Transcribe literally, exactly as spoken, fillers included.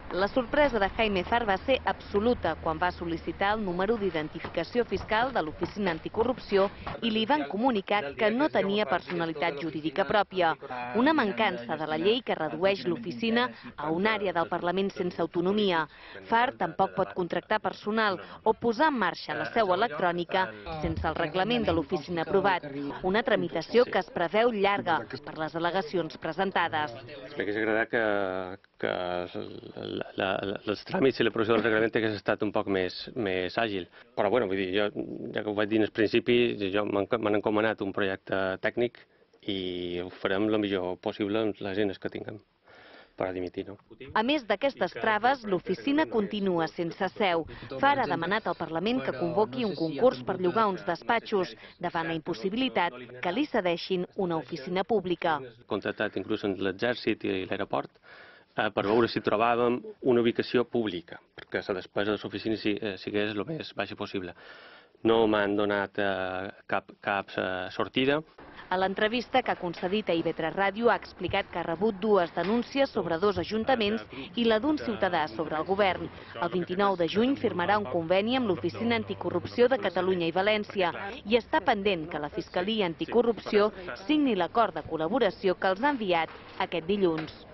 La sorpresa de Jaime Zar va ser absoluta quan va sol·licitar el número d'identificació fiscal de l'Oficina Anticorrupció i li van comunicar que no tenia personalitat jurídica pròpia, una mancança de la llei que redueix l'oficina a una àrea del Parlament sense autonomia. Zar tampoc pot contractar personal o posar en marxa la seu electrònica sense el reglament de l'oficina aprovat, una tramitació que es preveu llarga per les al·legacions presentades. M'hauria agradat que, que la, la, els tràmits i l'aprovació del reglament hagués estat un poc més, més àgil. Però, bueno, vull dir, jo, ja que ho vaig dir al principi, jo m'han encomanat un projecte tècnic i ho farem el millor possible amb les eines que tinguem per a dimitir, no? A més d'aquestes traves, l'oficina continua sense seu. Zar ha demanat al Parlament que convoqui un concurs per llogar uns despatxos, davant la impossibilitat que li cedeixin una oficina pública. He contractat inclús amb l'exèrcit i l'aeroport per veure si trobàvem una ubicació pública, perquè la despesa de l'oficina sigués el més baixa possible. No m'han donat cap, cap sortida. A l'entrevista que ha concedit a I V tres Ràdio ha explicat que ha rebut dues denúncies sobre dos ajuntaments i la d'un ciutadà sobre el govern. El vint-i-nou de juny firmarà un conveni amb l'Oficina Anticorrupció de Catalunya i València i està pendent que la Fiscalia Anticorrupció signi l'acord de col·laboració que els ha enviat aquest dilluns.